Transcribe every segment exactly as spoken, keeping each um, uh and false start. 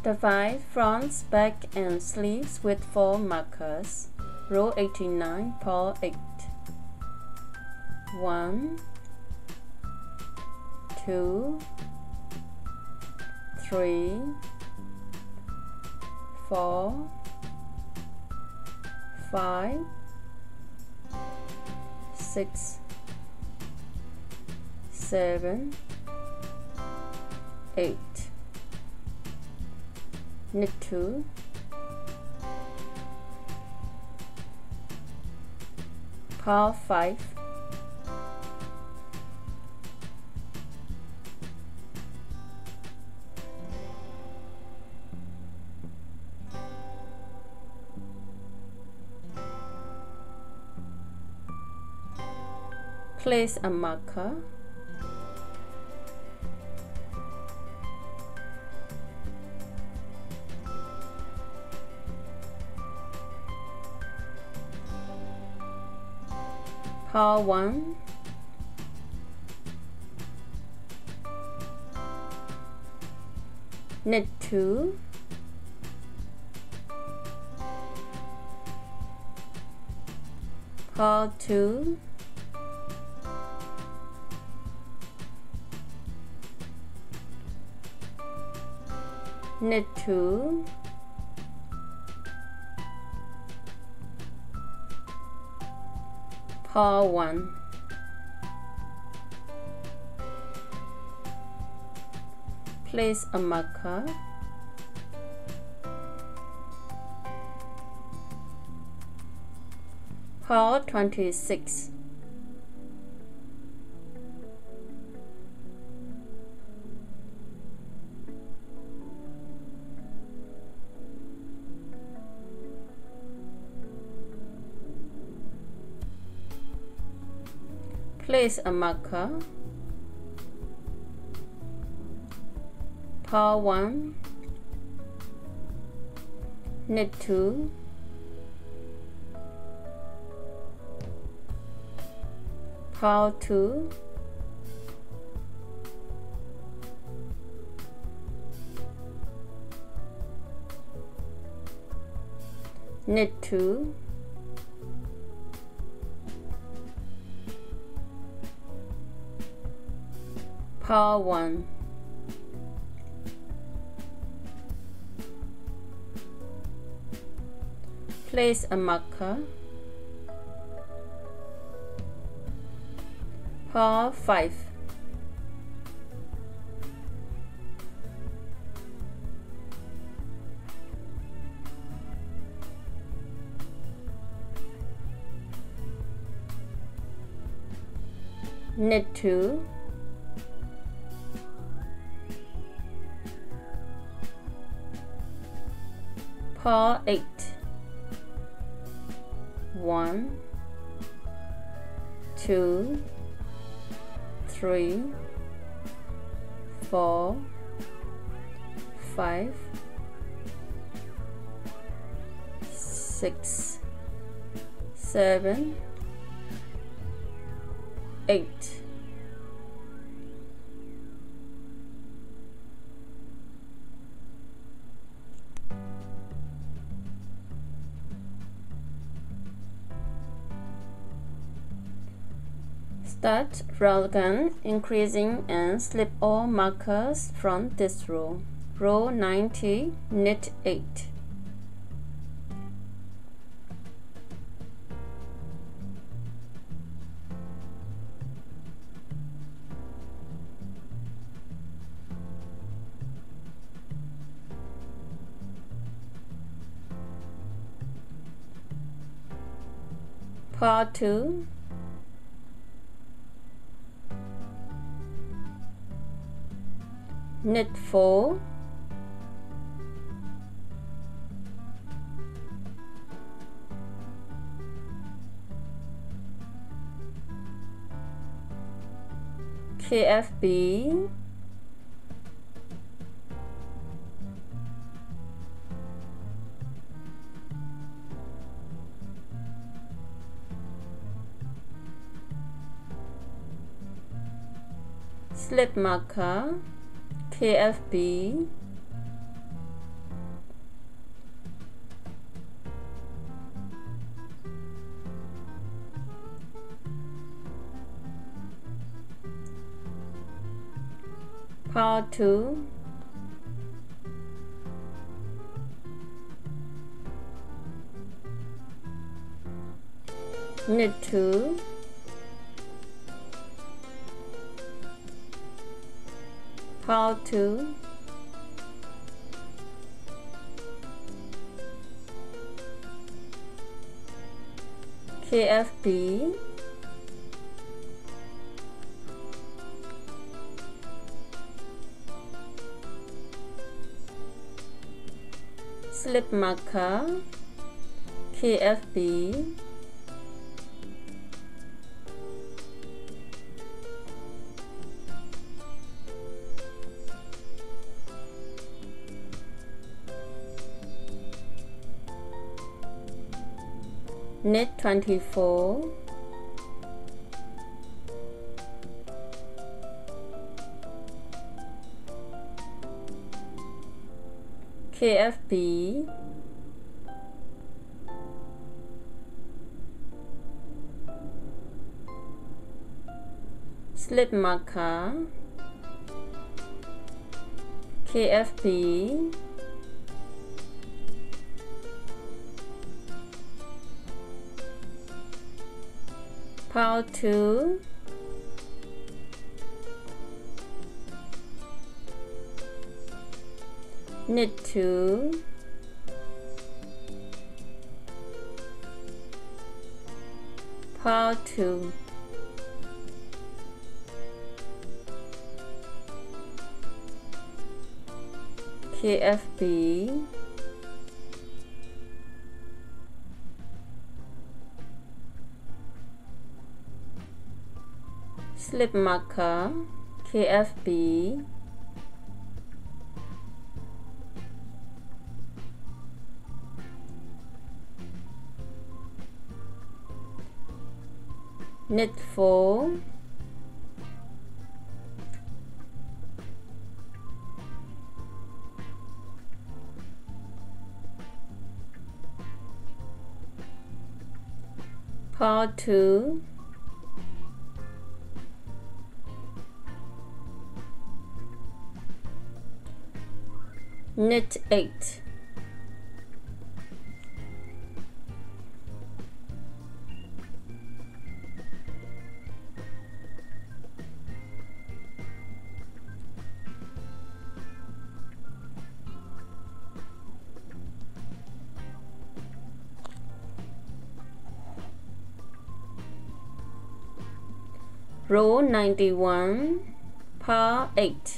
Divide fronts, back, and sleeves with four markers. Row eighty-nine, purl eight. One, two, three, four, five, six, seven, eight. Knit two, purl five, place a marker, purl one, knit two, purl two, knit two, purl one, place a marker, purl twenty-six, place a marker, purl one, knit two, purl two, knit two, purl one, place a marker, purl five, knit two, purl eight, one, two, three, four, five, six, seven, eight. Start raglan, increasing and slip all markers from this row. Row ninety, knit eight. Purl two, knit four, K F B, slip marker, K F B, purl two, knit two, purl two, K F B, slip marker, K F B, knit twenty-four, K F B, slip marker, K F B, purl two, knit two, purl two, K F B, slip marker, K F B, knit four, purl two, knit eight, row ninety-one, purl eight,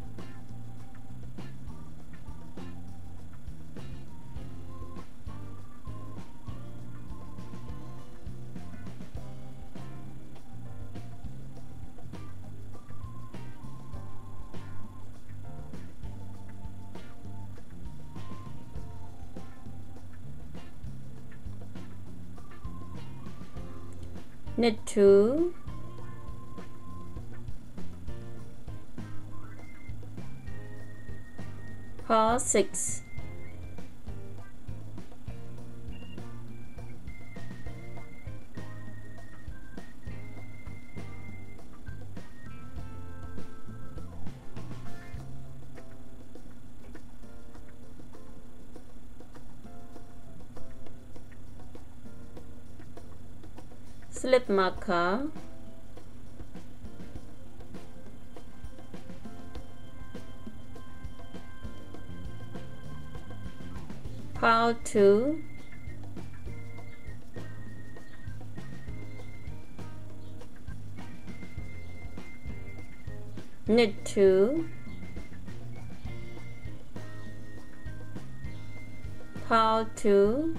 knit two, purl six, slip marker, purl two, knit two, purl two,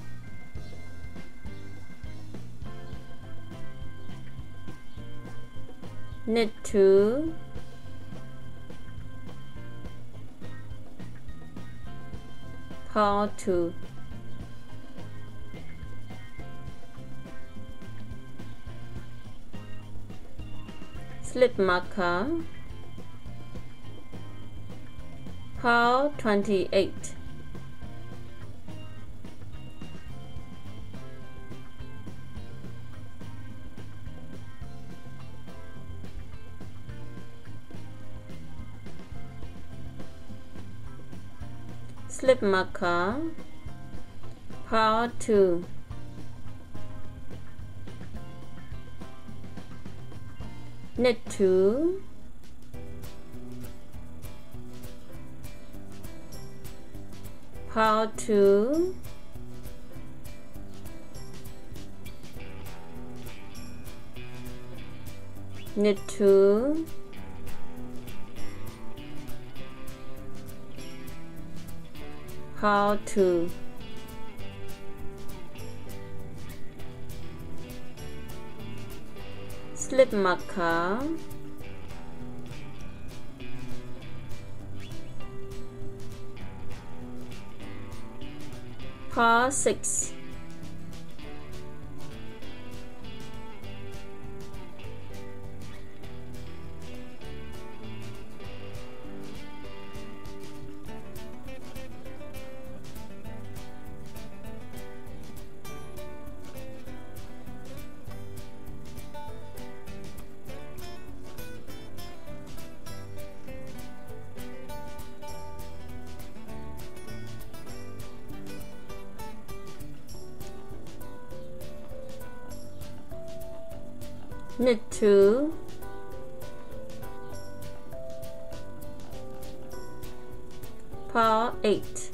knit two, purl two, slip marker, purl twenty-eight, slip marker, purl two, knit two, purl two, knit two, purl two, slip marker, purl six, knit two, purl eight,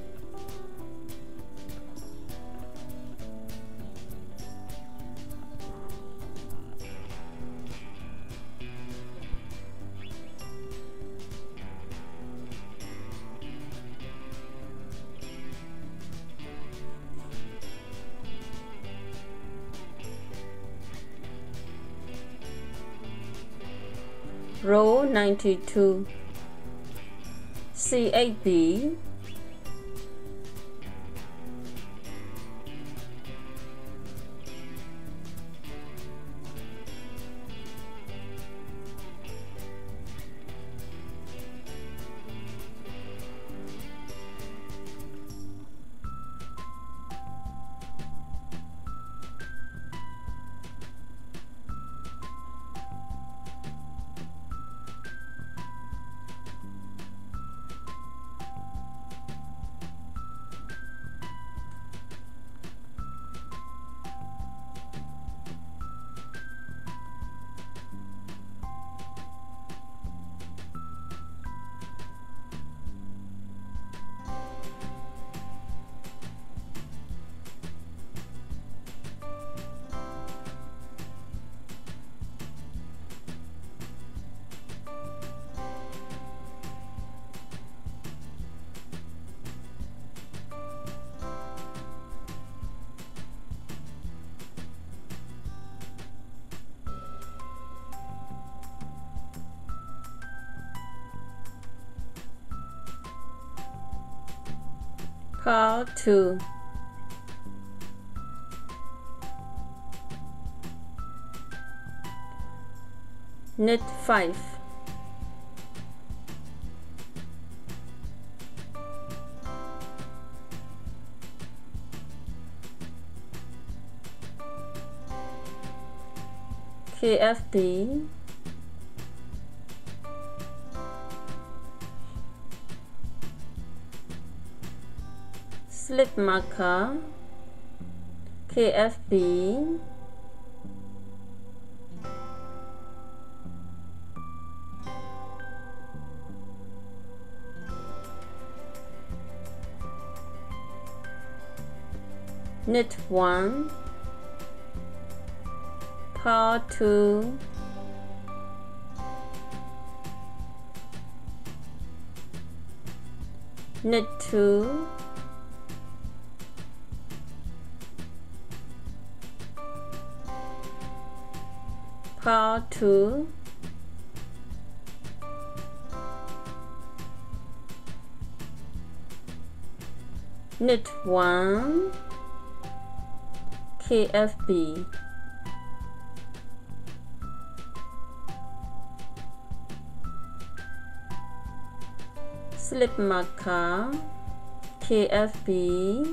row ninety-two, C eight B, purl two, knit five, K F B, slip marker, K F B, knit one, purl two, knit two, purl two, knit one, K F B, slip marker, K F B,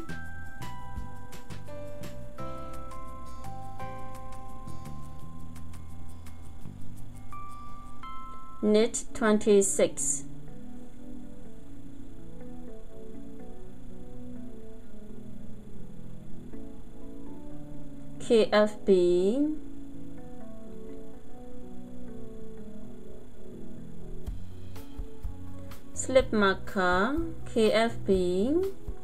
knit twenty-six, K F B, slip marker, K F B,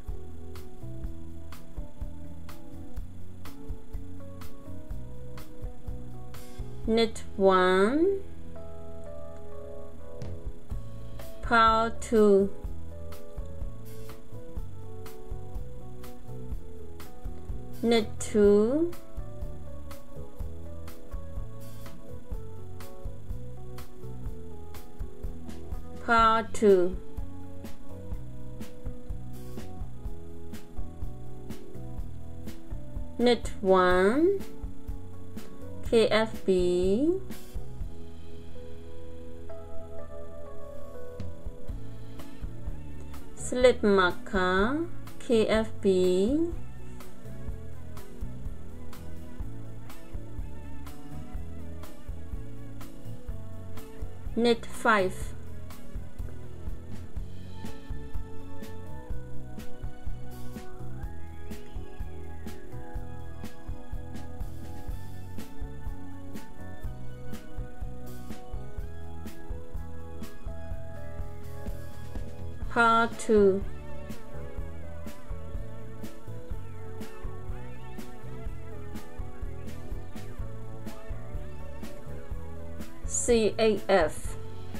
knit one, purl two, knit two, purl two, knit one, K F B, slip marker, K F B, knit five, purl two, C A F,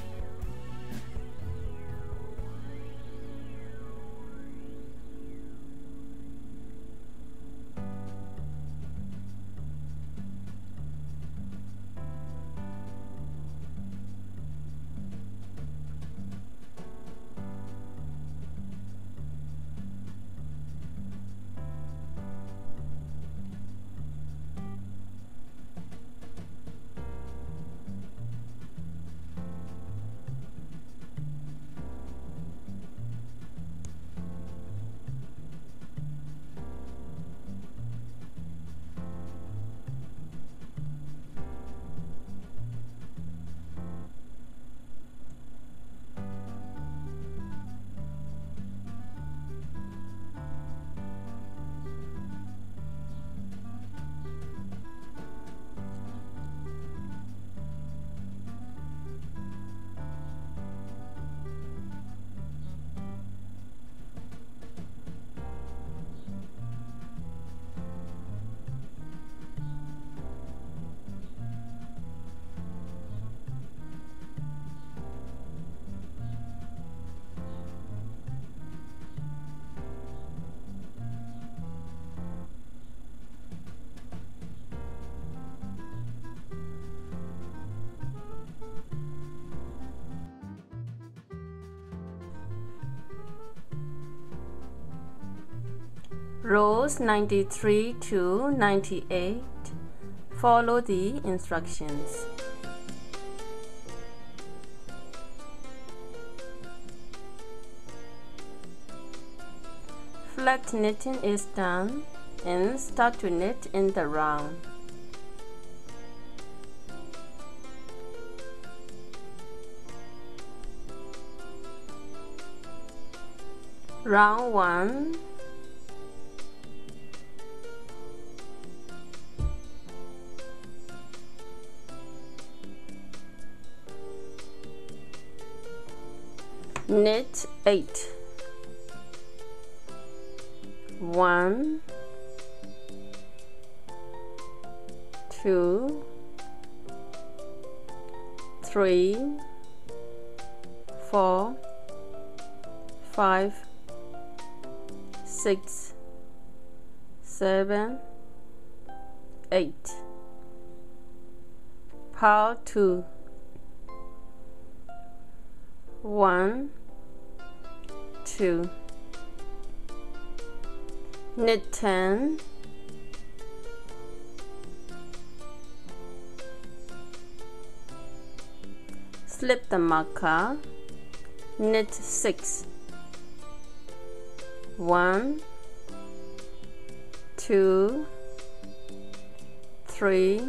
rows ninety-three to ninety-eight. Follow the instructions. Flat knitting is done and start to knit in the round. Round one, knit eight, one, two, three, four, five, six, seven, eight, purl two, one, two, knit ten, slip the marker, knit six, one, two, three,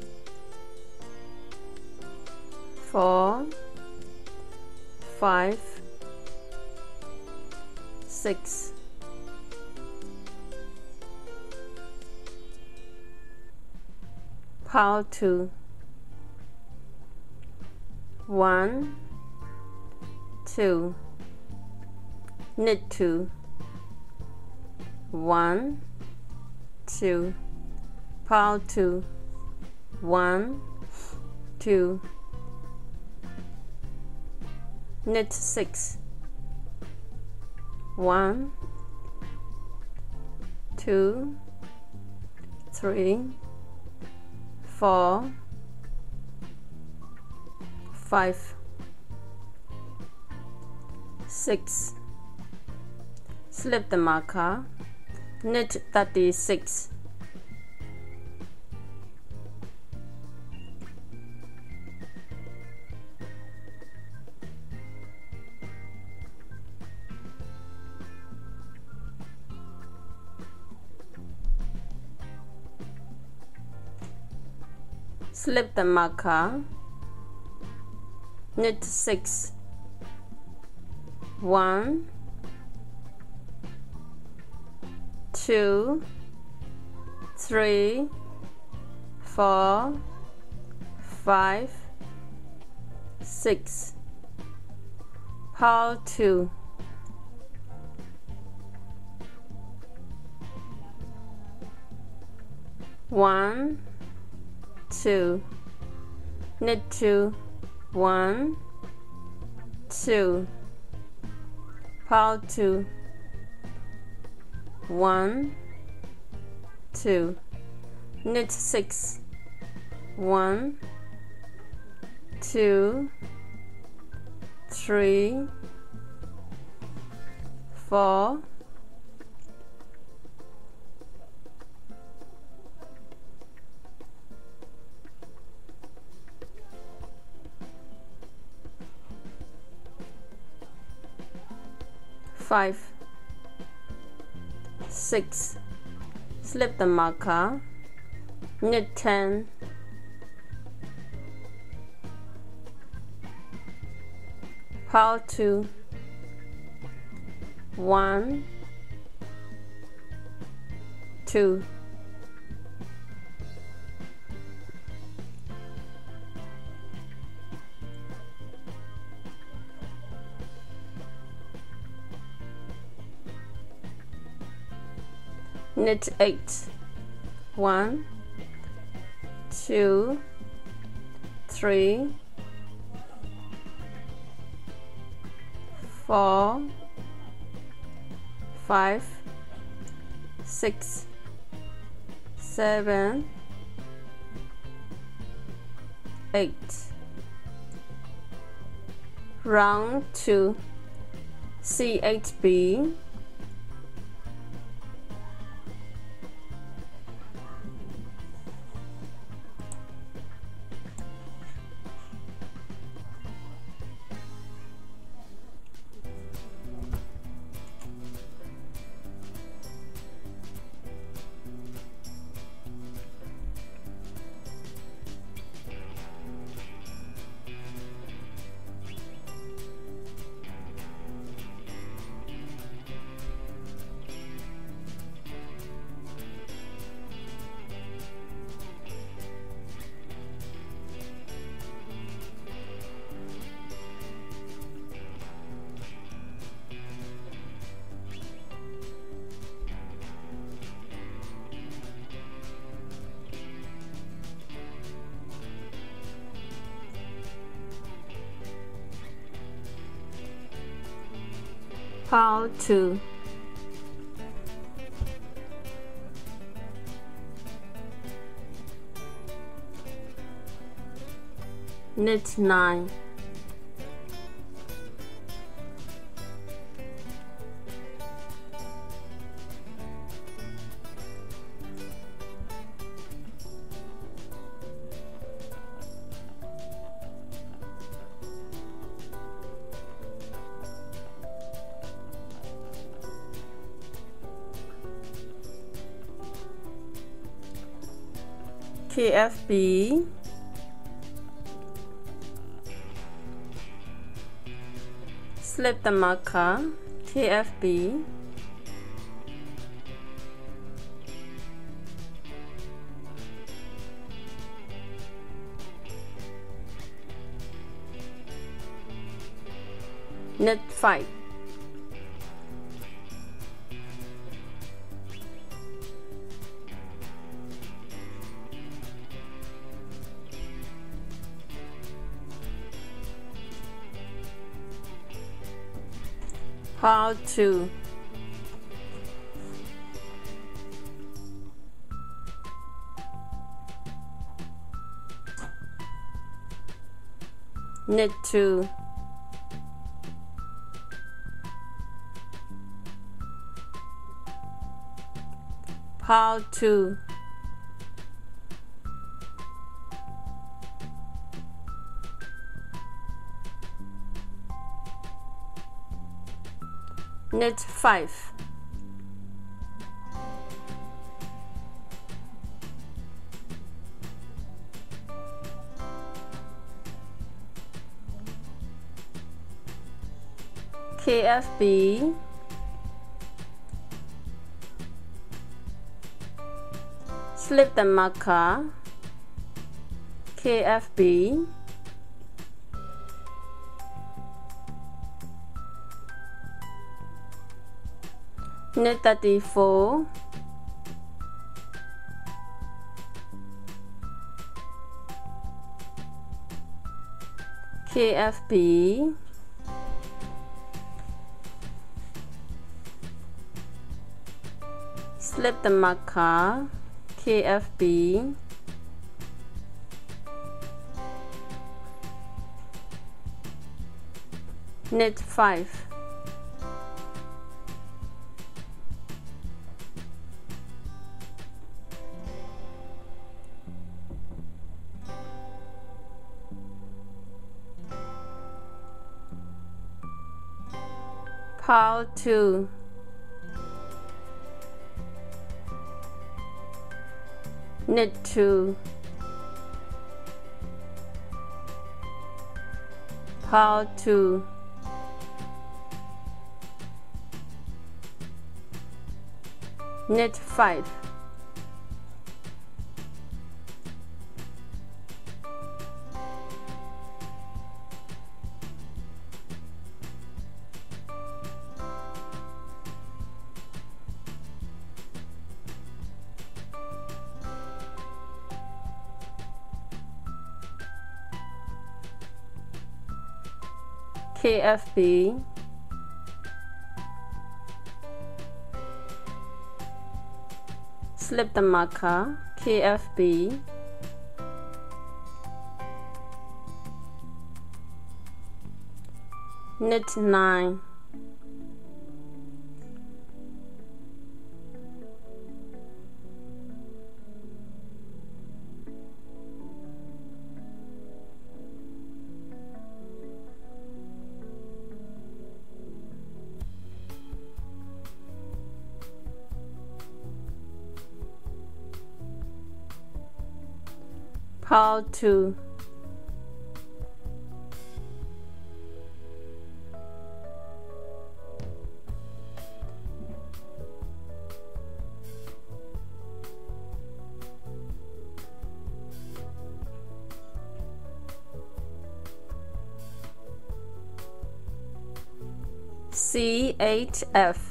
four, five, six, pile two, one, two, knit two, one, two, pile two, one, two, knit six, one, two, three, four, five, six, slip the marker, knit thirty-six, slip the marker, knit six, one, two, three, four, five, six, pile two, one, two, knit two, one, two, pile two, one, two, knit six, one, two, three, four, five, six, slip the marker, knit ten, pile two, one, two, knit eight, one, two, three, four, five, six, seven, eight, round two, C eight B, pile two, knit nine, K F B, slip the marker, K F B, knit five, purl two, knit two, purl two, knit five, K F B, slip the marker, K F B, knit thirty-four, K F B, slip the marker, K F B, knit five, purl two, knit two, purl two, knit five, K F B, slip the marker, K F B, knit nine, purl two, C eight F,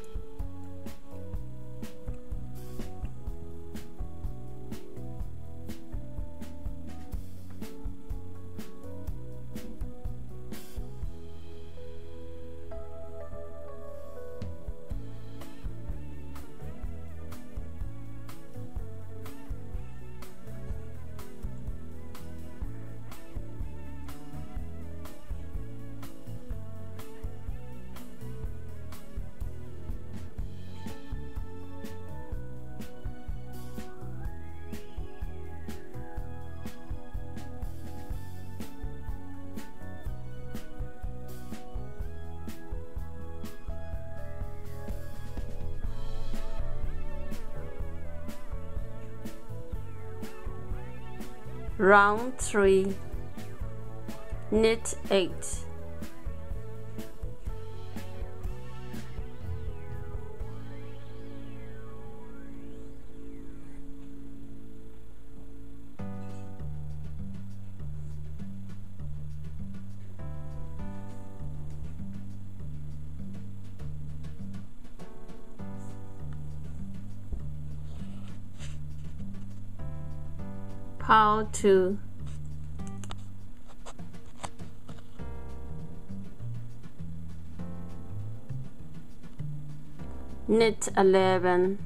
round three, knit eight, How to. Knit eleven.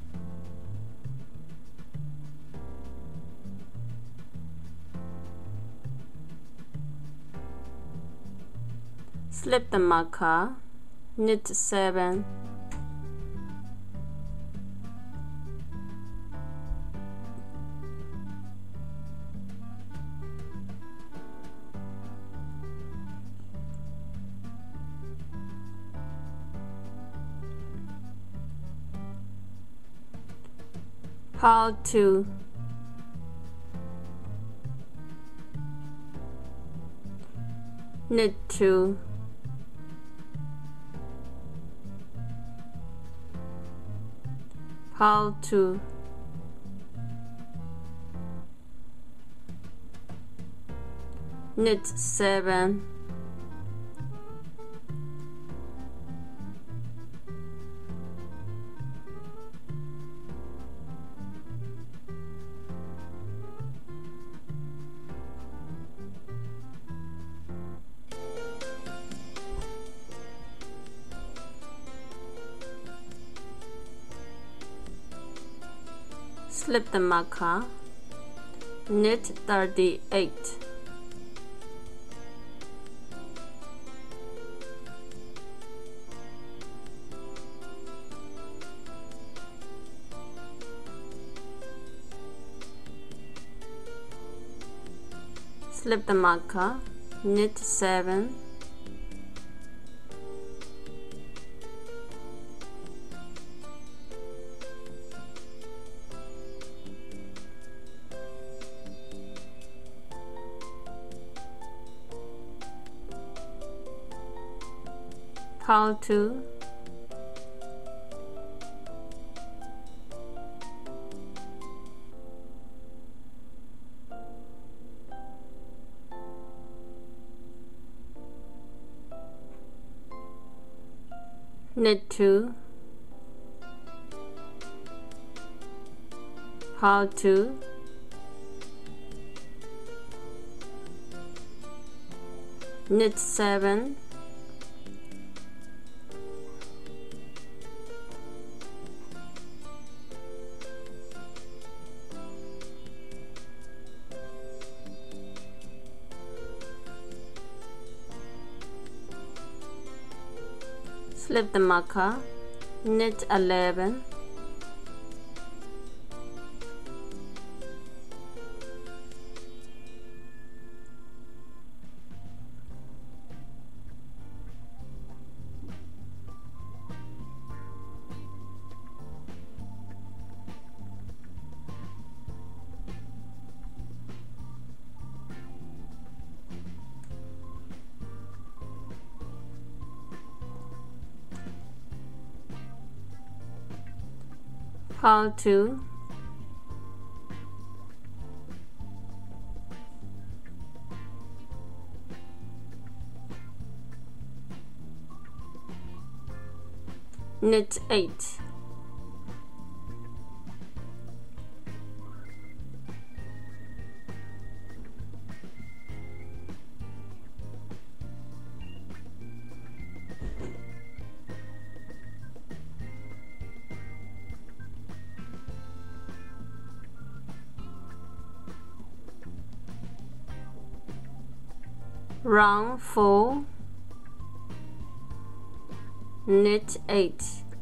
Slip the marker, knit seven. How to. Knit two. How to. Knit seven. Slip the marker, knit thirty-eight. Slip the marker, knit seven. How to. Knit two. How to. Knit seven. Slip the marker, knit eleven. How to. Knit eight. Round four, knit eight.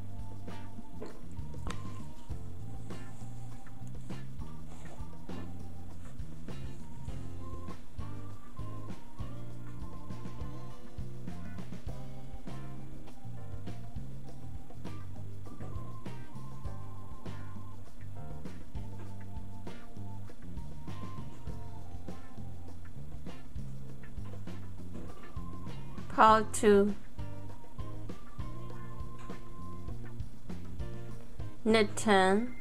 How to. Knit ten.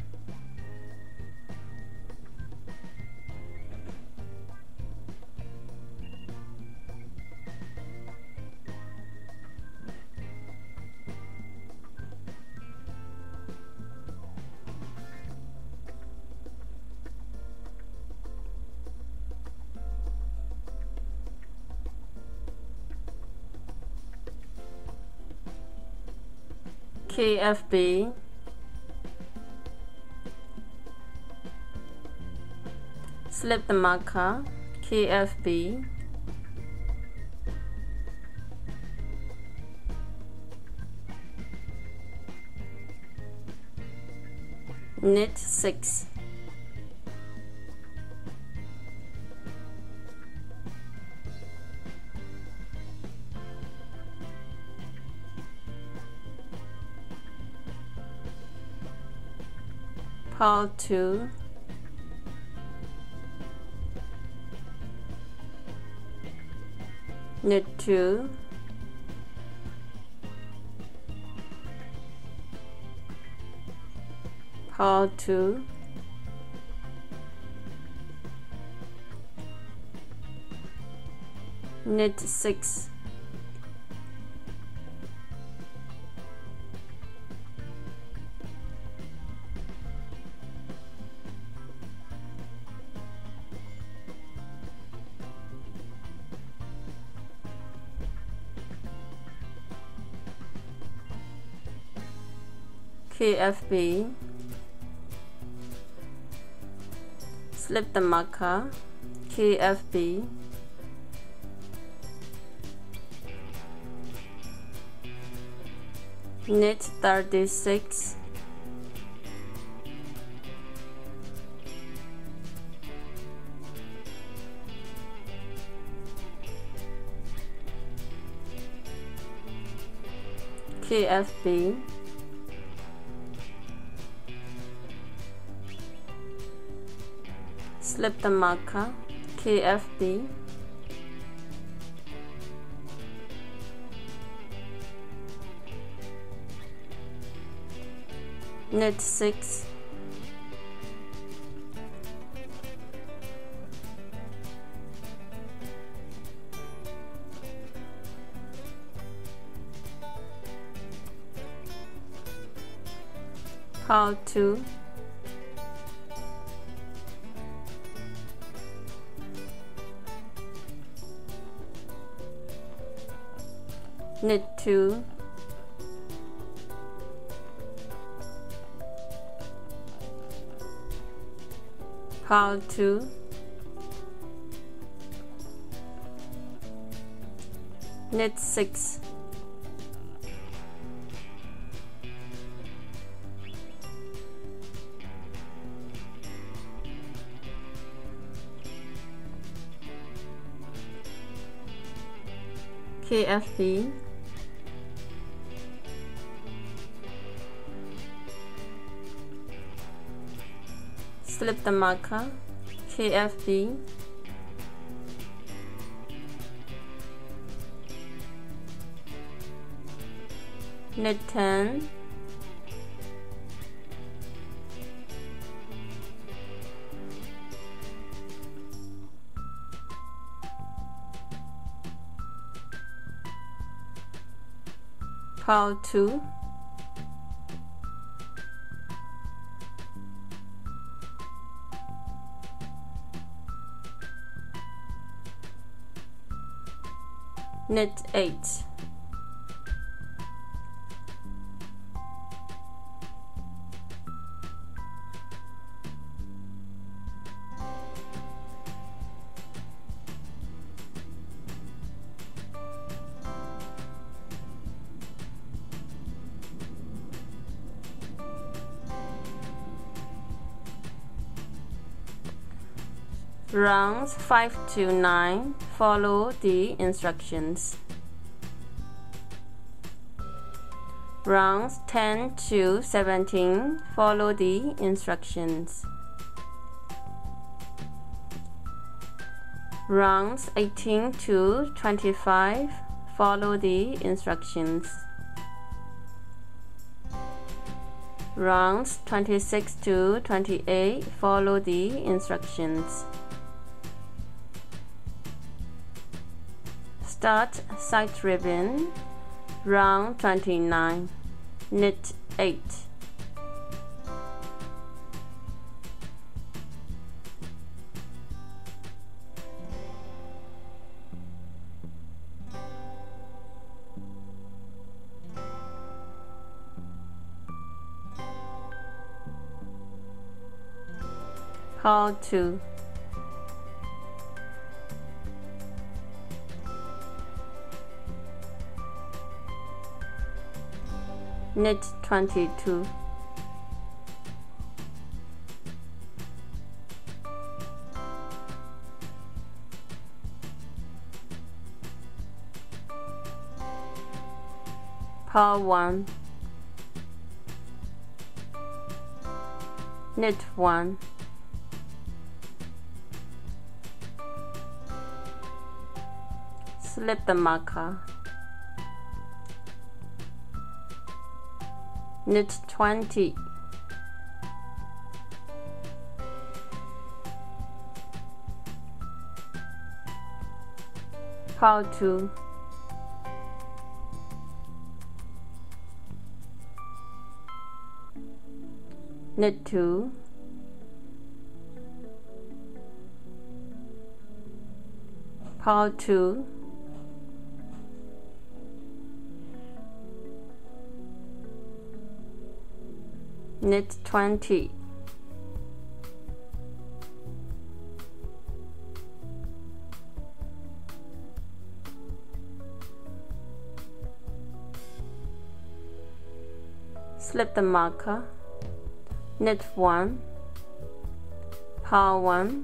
K F B, slip the marker, K F B, knit six, purl two, knit two, purl two, knit six, K F B, slip the marker, K F B, knit thirty-six, K F B, slip the marker, K F B, knit six, purl two, knit two, purl two, knit six, K F B, slip the marker, K F B, knit ten, purl two, knit eight, rounds five to nine, follow the instructions. Rounds ten to seventeen, follow the instructions. Rounds eighteen to twenty-five, follow the instructions. Rounds twenty-six to twenty-eight, follow the instructions. Start side ribbon, round twenty-nine, knit eight, How to. Knit twenty-two. Purl one. Knit one. Slip the marker. Knit twenty. Purl two. Knit two. Purl two. Knit twenty. Slip the marker. Knit one. Purl one.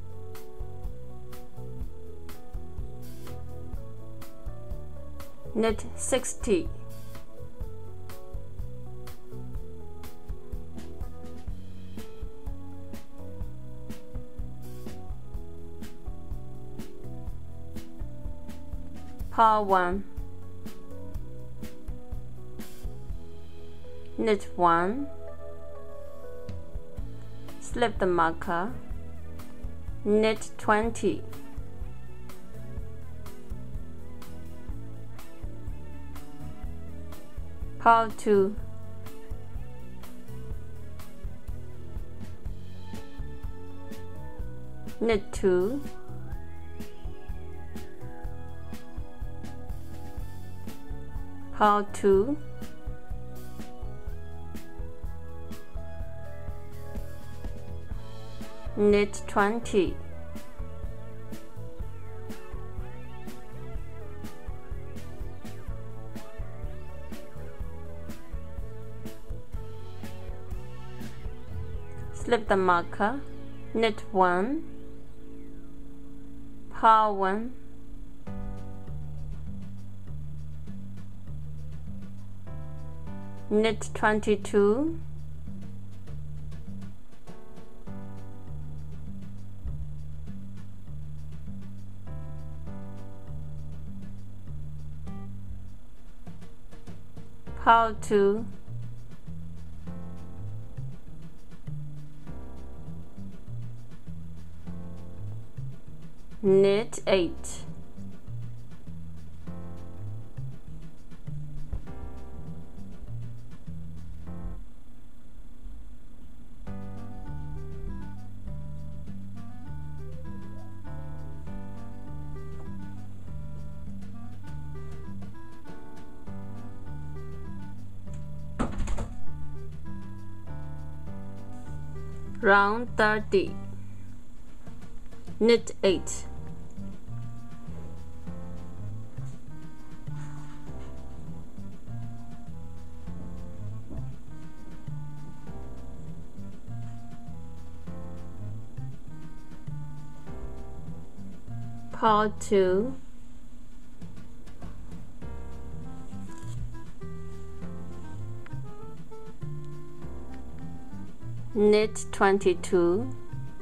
Knit sixty. Purl one. Knit one. Slip the marker. Knit twenty. Purl two. Knit two. Purl two. Knit twenty. Slip the marker. Knit one. Purl one. Knit twenty-two. Purl two. Knit eight. Round thirty. Knit eight. Purl two. Knit twenty-two.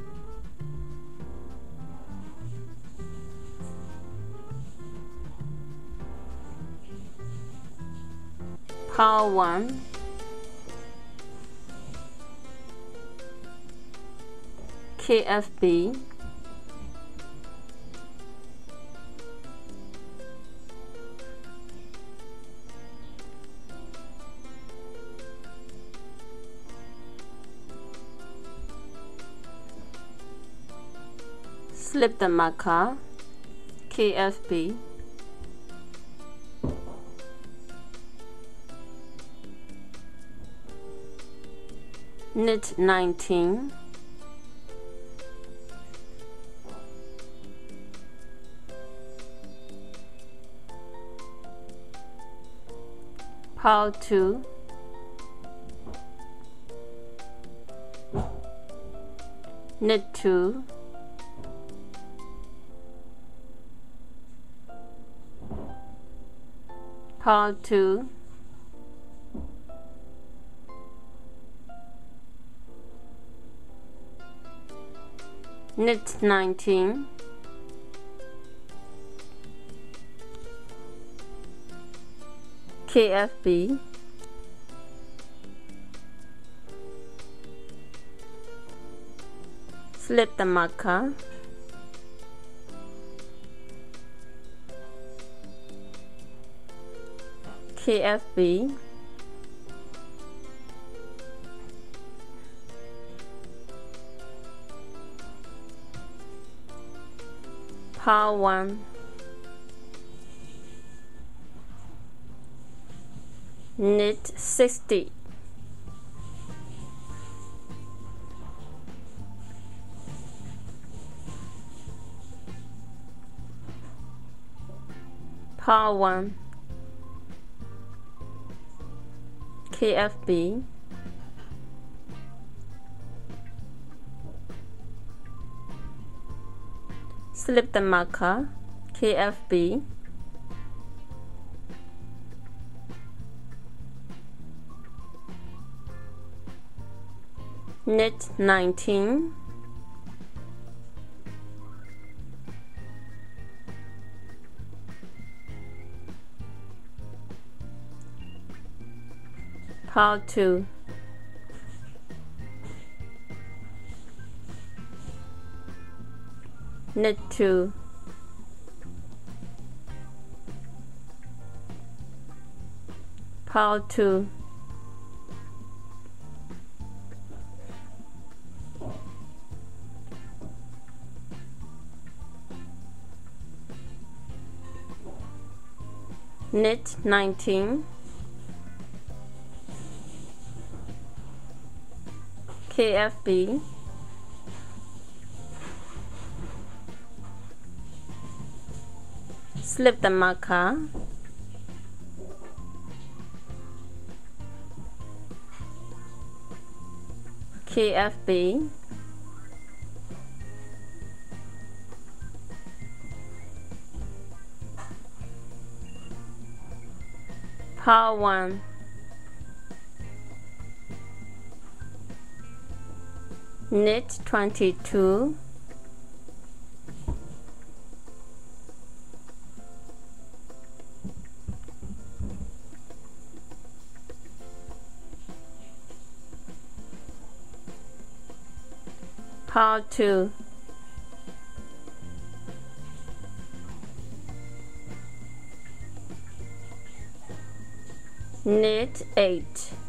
Purl one. K F B. Slip the marker. K F B. Knit nineteen. Pile two, knit two, pile two, knit nineteen, K F B, slip the marker, K F B, pile one, knit sixty, pile one, K F B, slip the marker, K F B, knit nineteen, pile two, knit two, pile two, knit nineteen, K F B, slip the marker, K F B, pile one, knit twenty-two, pile two, knit eight,